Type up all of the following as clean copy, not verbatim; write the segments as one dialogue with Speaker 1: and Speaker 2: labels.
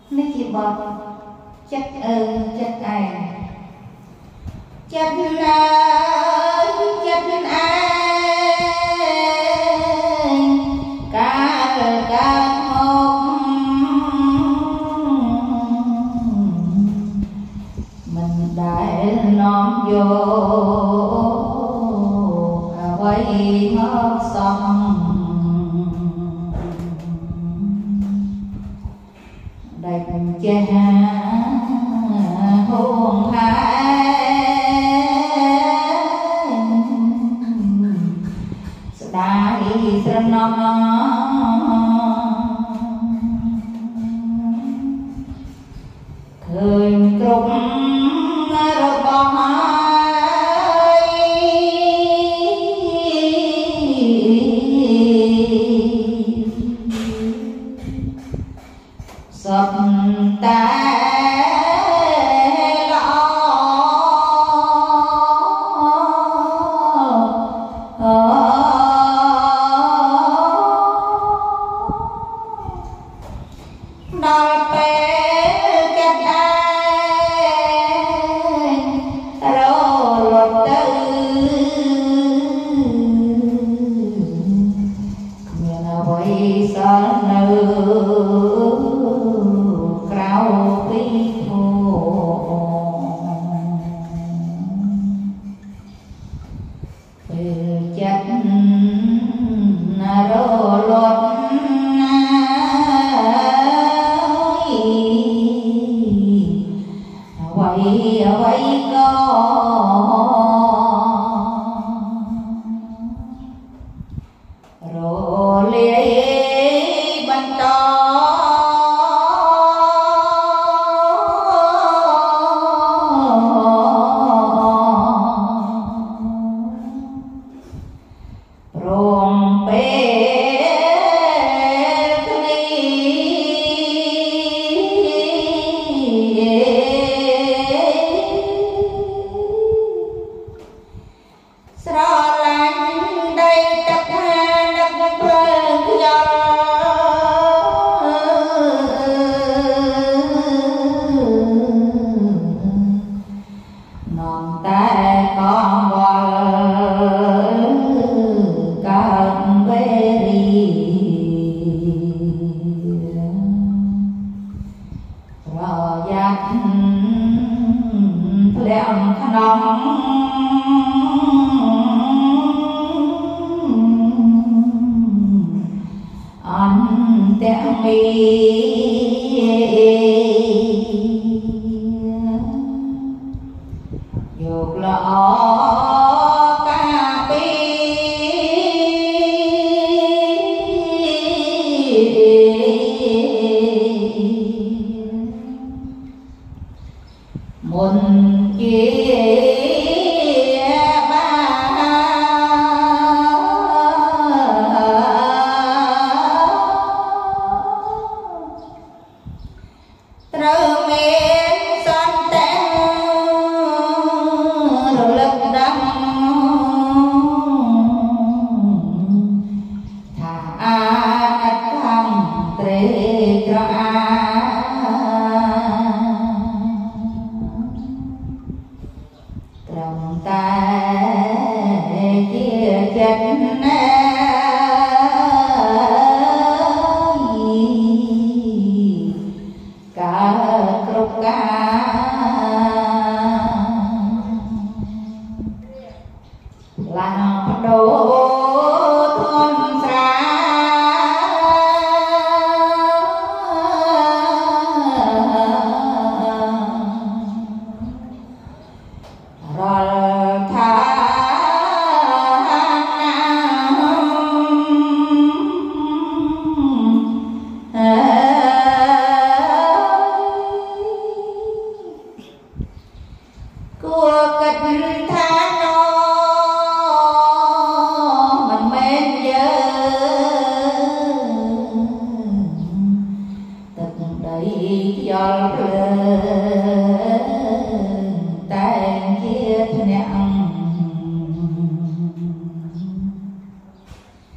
Speaker 1: Ní chị bọt chất ơn chất ai chất ơi chất ai ca một mình đại non vô quay mất xong đại cha hôn hai đại sơn non khơi trục rồi bỏ sập ta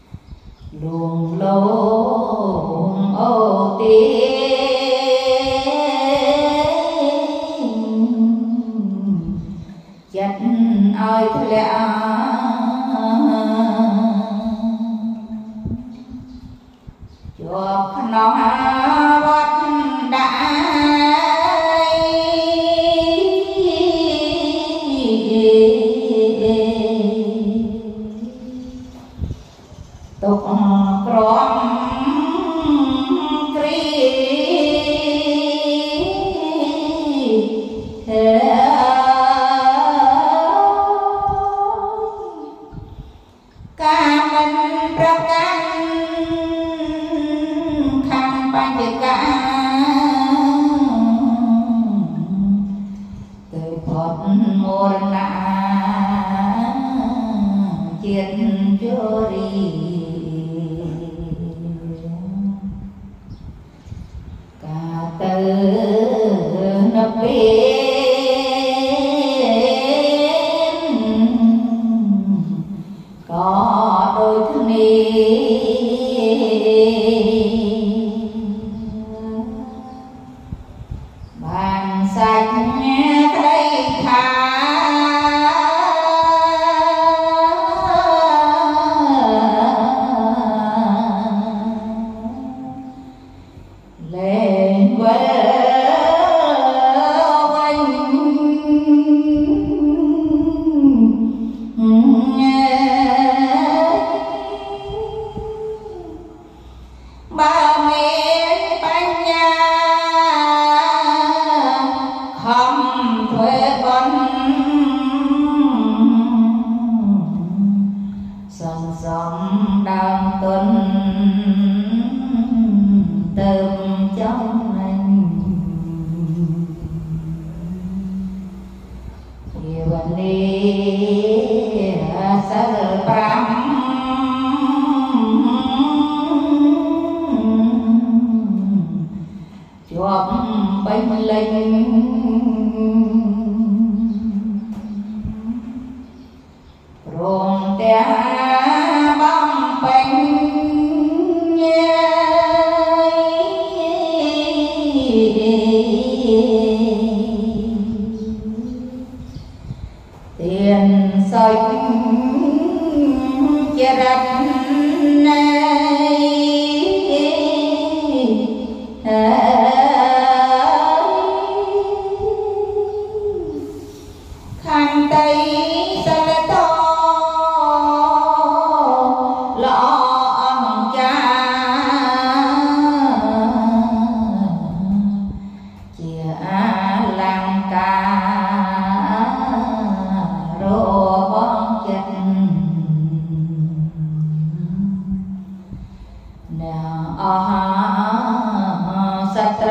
Speaker 1: luồng lông ô tiên tục crom kri ca minh ra căn khăn ban chữ ca từ phật mô na chiến chori ca từ nấp có đôi thân đi bàn sạch thấy khá lên với ba miền bánh nhà không thuê con sòng sòng đang tuần từng trong anh yêu đi sa pram chuộc bánh linh ruộng té băm bánh tiền soi chia rạch khăn tay sa to lọ ông cha chia làng ca rô bóng chất nào sạch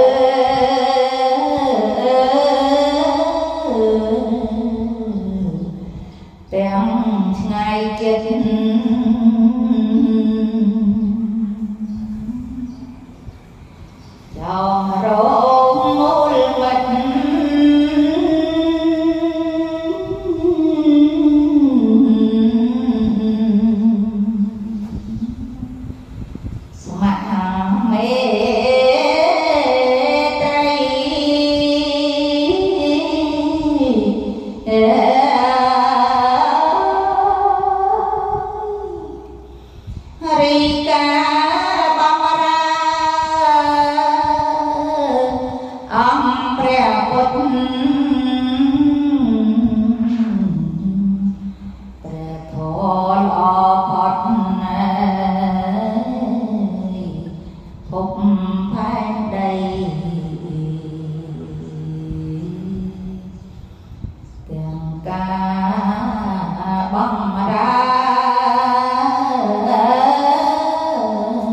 Speaker 1: tiếng ngày chết cho rô môi vật mà mê tay Rika Bamara Amprea Put Thol Opot Phúc phán đây tiếng ca băng ra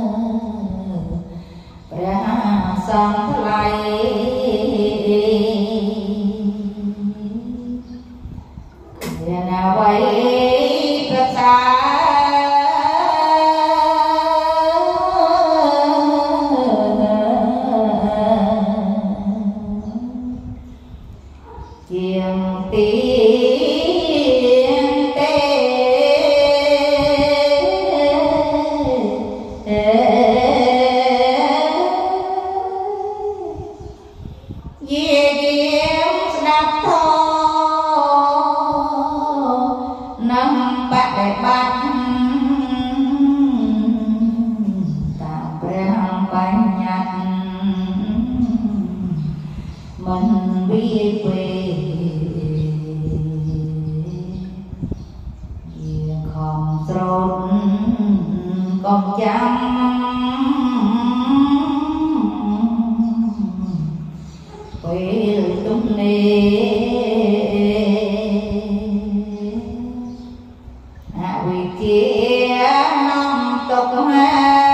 Speaker 1: งจำไปตรงนี้วิเกียน้องตกให้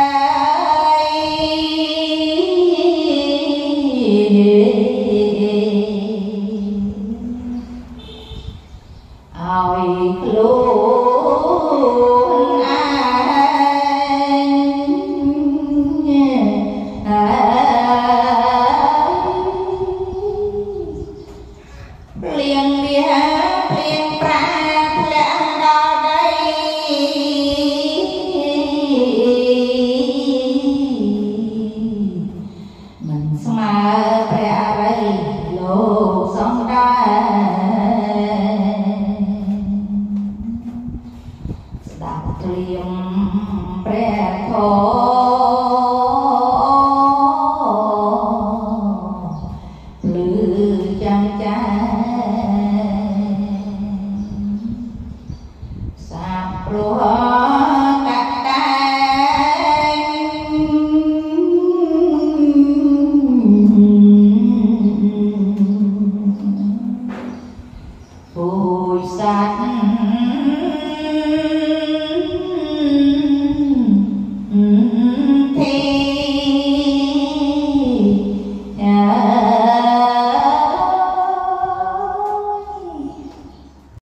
Speaker 1: เอาลูกเปลี่ยนเบี้ยเปลี่ยนปลาแผลดอได้มันสมาแปรอะไรโลกสองได้ดับเตรียมแปรทอ